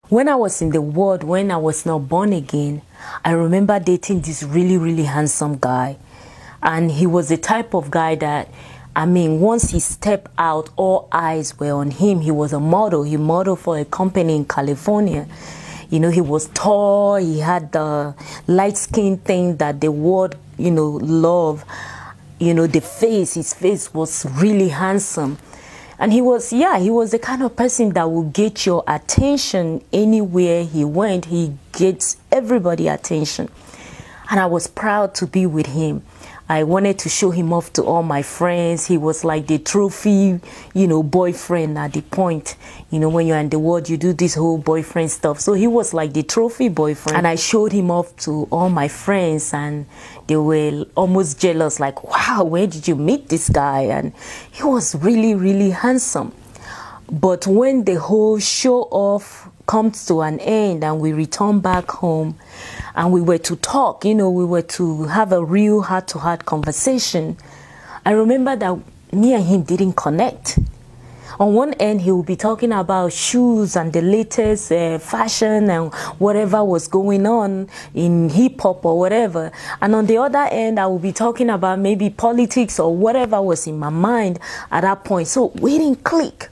When I was in the world, when I was not born again, I remember dating this really handsome guy. And he was the type of guy that, I mean, once he stepped out, all eyes were on him. He was a model. He modeled for a company in California. You know, he was tall. He had the light skin thing that the world, you know, love. You know, the face, his face was really handsome. And he was the kind of person that would get your attention anywhere he went. He gets everybody attention. And I was proud to be with him. I wanted to show him off to all my friends. He was like the trophy, you know, boyfriend at the point. You know, when you're in the world, you do this whole boyfriend stuff. So he was like the trophy boyfriend. And I showed him off to all my friends, and they were almost jealous, like, wow, where did you meet this guy? And he was really handsome. But when the whole show off comes to an end and we return back home and we were to talk, you know, we were to have a real heart-to-heart conversation, I remember that me and him didn't connect. On one end, he would be talking about shoes and the latest fashion and whatever was going on in hip-hop or whatever. And on the other end, I would be talking about maybe politics or whatever was in my mind at that point. So we didn't click.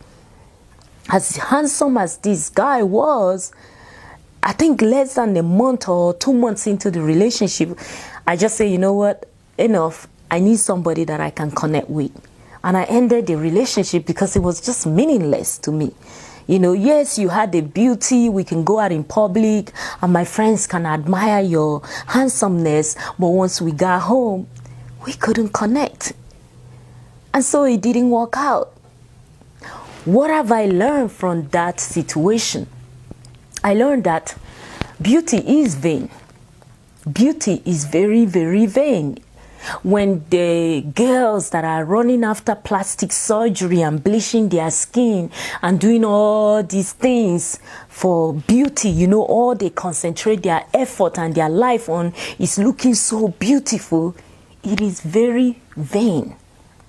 As handsome as this guy was, I think less than a month or 2 months into the relationship, I just say, you know what, enough. I need somebody that I can connect with. And I ended the relationship because it was just meaningless to me. You know, yes, you had the beauty, we can go out in public, and my friends can admire your handsomeness, but once we got home, we couldn't connect. And so it didn't work out. What have I learned from that situation? I learned that beauty is vain. Beauty is very vain. When the girls that are running after plastic surgery and bleaching their skin and doing all these things for beauty, you know, all they concentrate their effort and their life on is looking so beautiful, it is very vain.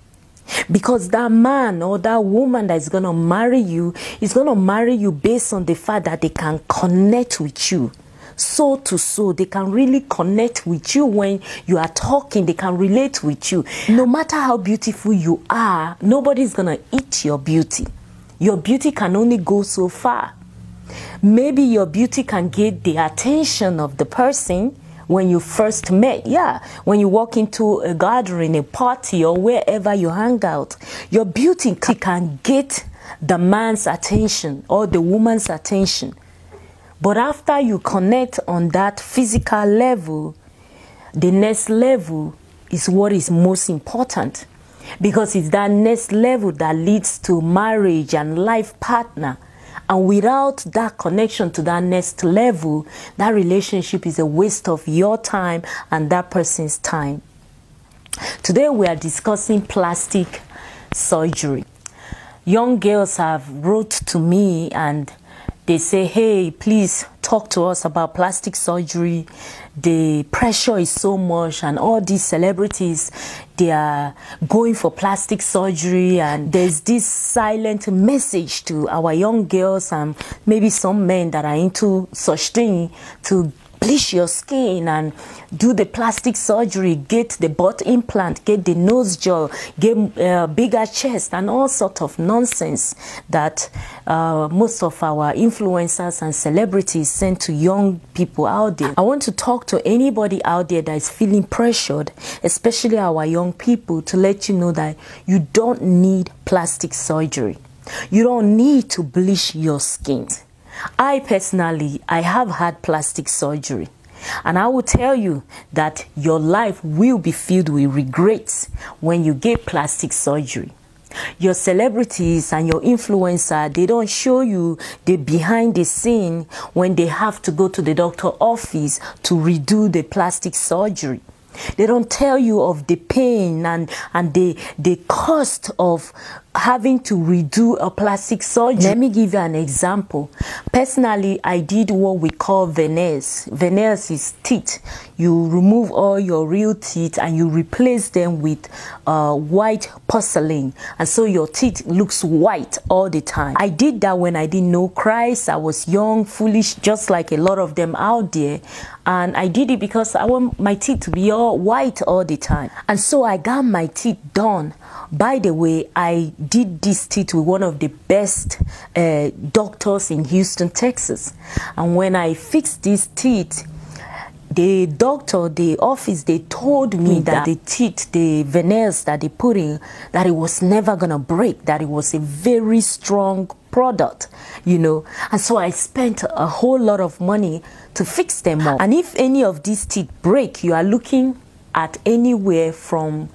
Because that man or that woman that is going to marry you is going to marry you based on the fact that they can connect with you. Soul to soul, they can really connect with you when you are talking. They can relate with you. No matter how beautiful you are, nobody's going to eat your beauty. Your beauty can only go so far. Maybe your beauty can get the attention of the person when you first met. Yeah, when you walk into a gathering, a party, or wherever you hang out, your beauty can get the man's attention or the woman's attention. But after you connect on that physical level, the next level is what is most important. Because it's that next level that leads to marriage and life partner. And without that connection to that next level, that relationship is a waste of your time and that person's time. Today we are discussing plastic surgery. Young girls have wrote to me and they say, hey, please talk to us about plastic surgery. The pressure is so much, and all these celebrities, they are going for plastic surgery, and there's this silent message to our young girls and maybe some men that are into such thing to bleach your skin and do the plastic surgery, get the butt implant, get the nose job, get bigger chest, and all sorts of nonsense that most of our influencers and celebrities send to young people out there. I want to talk to anybody out there that is feeling pressured, especially our young people, to let you know that you don't need plastic surgery. You don't need to bleach your skin. I personally, I have had plastic surgery, and I will tell you that your life will be filled with regrets when you get plastic surgery. Your celebrities and your influencer, they don't show you the behind the scene when they have to go to the doctor's office to redo the plastic surgery. They don't tell you of the pain and the cost of having to redo a plastic surgery. Let me give you an example. Personally, I did what we call veneers. Veneers is teeth. You remove all your real teeth and you replace them with white porcelain, and so your teeth looks white all the time. I did that when I didn't know Christ. I was young, foolish, just like a lot of them out there, and I did it because I want my teeth to be all white all the time. And so I got my teeth done. By the way, I did this teeth with one of the best doctors in Houston, Texas. And when I fixed these teeth, the doctor, the office, they told me that the teeth, the veneers that they put in, that it was never gonna break, that it was a very strong product, you know. And so I spent a whole lot of money to fix them all. And if any of these teeth break, you are looking at anywhere from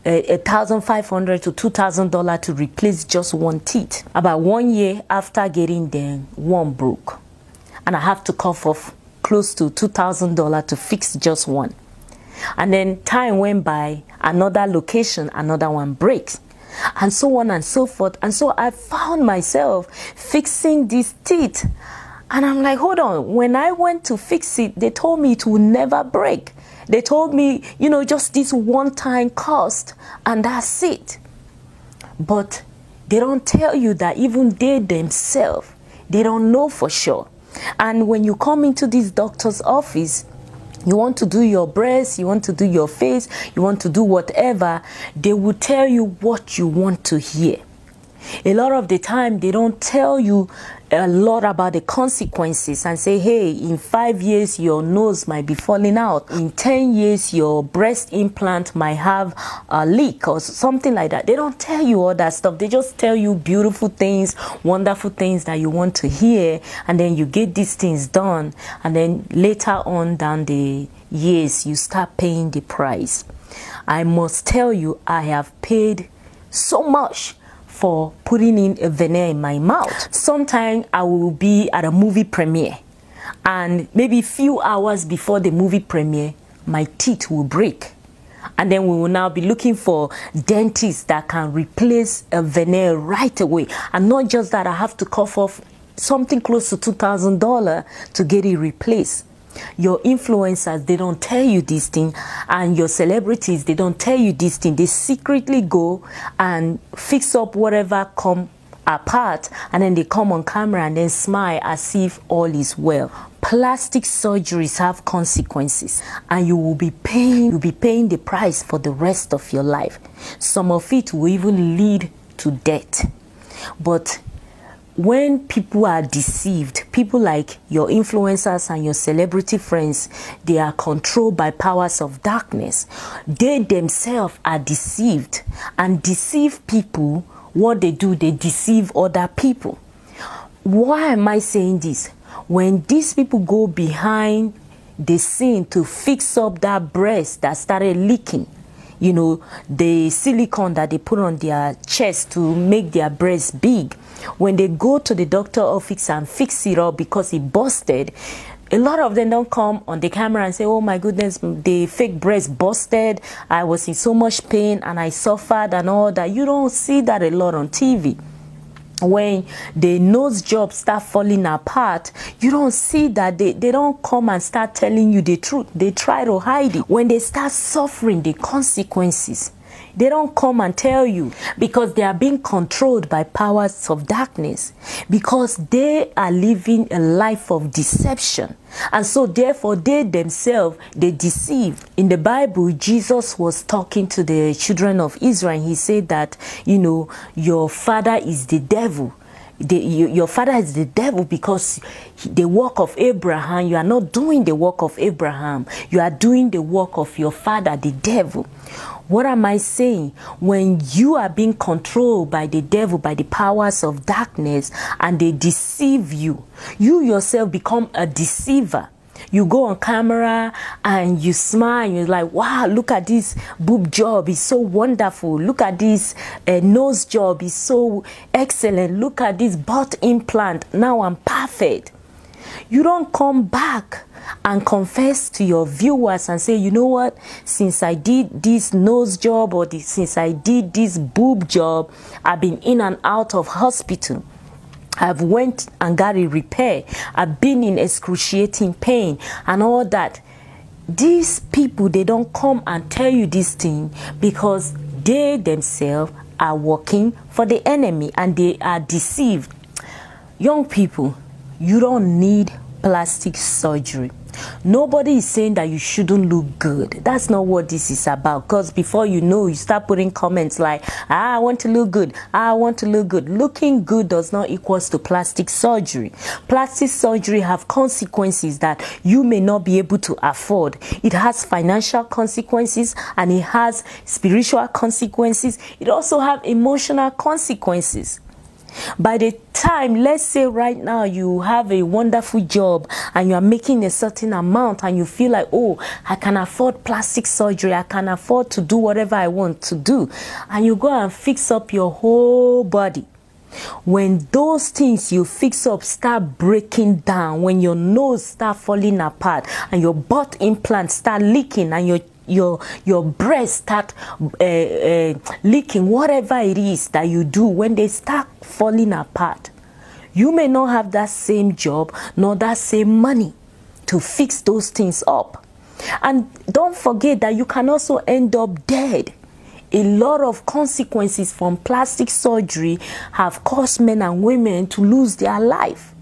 $1,500 to $2,000 to replace just one teeth. About 1 year after getting them, one broke, and I have to cough off close to $2,000 to fix just one. And then time went by, another location, another one breaks, and so on and so forth. And so I found myself fixing these teeth, and I'm like, hold on, when I went to fix it, they told me it will never break. They told me, you know, just this one-time cost, and that's it. But they don't tell you that even they themselves, they don't know for sure. And when you come into this doctor's office, you want to do your breast, you want to do your face, you want to do whatever, they will tell you what you want to hear. A lot of the time, they don't tell you a lot about the consequences and say, hey, in 5 years, your nose might be falling out. In 10 years, your breast implant might have a leak or something like that. They don't tell you all that stuff. They just tell you beautiful things, wonderful things that you want to hear. And then you get these things done. And then later on down the years, you start paying the price. I must tell you, I have paid so much for putting in a veneer in my mouth. Sometimes I will be at a movie premiere, and maybe a few hours before the movie premiere, my teeth will break. And then we will now be looking for dentists that can replace a veneer right away. And not just that, I have to cough off something close to $2,000 to get it replaced. Your influencers, they don't tell you this thing, and your celebrities, they don't tell you this thing. They secretly go and fix up whatever come apart, and then they come on camera and then smile as if all is well. Plastic surgeries have consequences, and you will be paying the price for the rest of your life. Some of it will even lead to death. But when people are deceived, people like your influencers and your celebrity friends, they are controlled by powers of darkness. They themselves are deceived, and deceive people. What they do, they deceive other people. Why am I saying this? When these people go behind the scene to fix up that breast that started leaking, you know, the silicone that they put on their chest to make their breasts big, when they go to the doctor office and fix it up because it busted, a lot of them don't come on the camera and say, oh my goodness, the fake breast busted, I was in so much pain and I suffered and all that. You don't see that a lot on TV. When the nose job start falling apart, you don't see that. They don't come and start telling you the truth. They try to hide it. When they start suffering the consequences, they don't come and tell you, because they are being controlled by powers of darkness, because they are living a life of deception. And so therefore they themselves, they deceive. In the Bible, Jesus was talking to the children of Israel. He said that, you know, your father is the devil. Your father is the devil, because the work of Abraham, you are not doing the work of Abraham. You are doing the work of your father, the devil. What am I saying? When you are being controlled by the devil, by the powers of darkness, and they deceive you, you yourself become a deceiver. You go on camera and you smile and you're like, wow, look at this boob job, it's so wonderful. Look at this nose job, it's so excellent. Look at this butt implant, now I'm perfect. You don't come back and confess to your viewers and say, you know what, since I did this nose job, or since I did this boob job, I've been in and out of hospital. I've went and got a repair. I've been in excruciating pain and all that. These people, they don't come and tell you this thing because they themselves are working for the enemy and they are deceived. Young people, you don't need plastic surgery. Nobody is saying that you shouldn't look good. That's not what this is about. Because before you know, you start putting comments like, I want to look good. I want to look good. Looking good does not equal to plastic surgery. Plastic surgery have consequences that you may not be able to afford. It has financial consequences and it has spiritual consequences. It also has emotional consequences. By the time, let's say right now, you have a wonderful job and you are making a certain amount and you feel like, oh, I can afford plastic surgery, I can afford to do whatever I want to do, and you go and fix up your whole body. When those things you fix up start breaking down, when your nose start falling apart and your butt implants start leaking and your breast start leaking, whatever it is that you do, when they start falling apart, you may not have that same job nor that same money to fix those things up. And don't forget that you can also end up dead. A lot of consequences from plastic surgery have caused men and women to lose their life.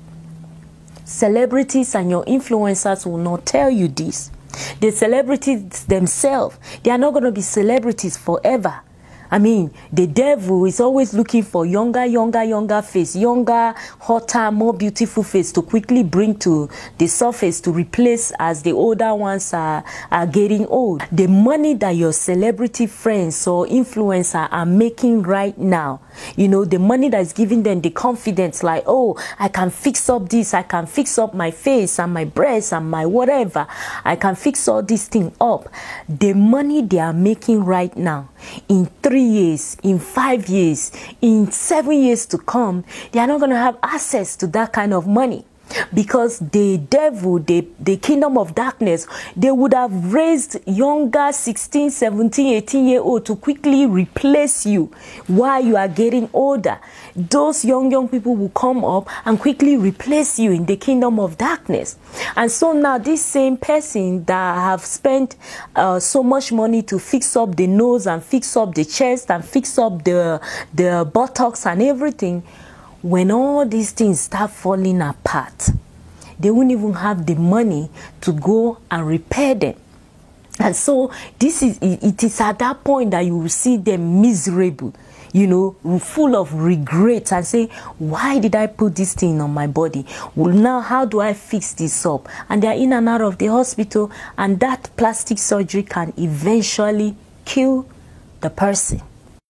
Celebrities and your influencers will not tell you this. The celebrities themselves, they are not going to be celebrities forever. I mean, the devil is always looking for younger face, younger, hotter, more beautiful face to quickly bring to the surface to replace as the older ones are getting old. The money that your celebrity friends or influencer are making right now, you know, the money that is giving them the confidence like, oh, I can fix up this, I can fix up my face and my breasts and my whatever, I can fix all this thing up. The money they are making right now, in 3 years, in 5 years, in 7 years to come, they are not going to have access to that kind of money. Because the devil, the kingdom of darkness, they would have raised younger 16, 17, 18-year-old to quickly replace you while you are getting older. Those young people will come up and quickly replace you in the kingdom of darkness. And so now this same person that have spent so much money to fix up the nose and fix up the chest and fix up the buttocks and everything, when all these things start falling apart, they won't even have the money to go and repair them. And so it is at that point that you will see them miserable, you know, full of regret and say, why did I put this thing on my body? Well, now how do I fix this up? And they are in and out of the hospital, and that plastic surgery can eventually kill the person.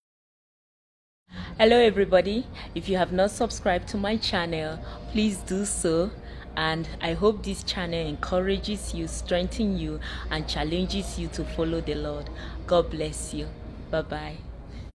Hello everybody, if you have not subscribed to my channel, please do so, and I hope this channel encourages you, strengthens you, and challenges you to follow the Lord. God bless you. Bye bye.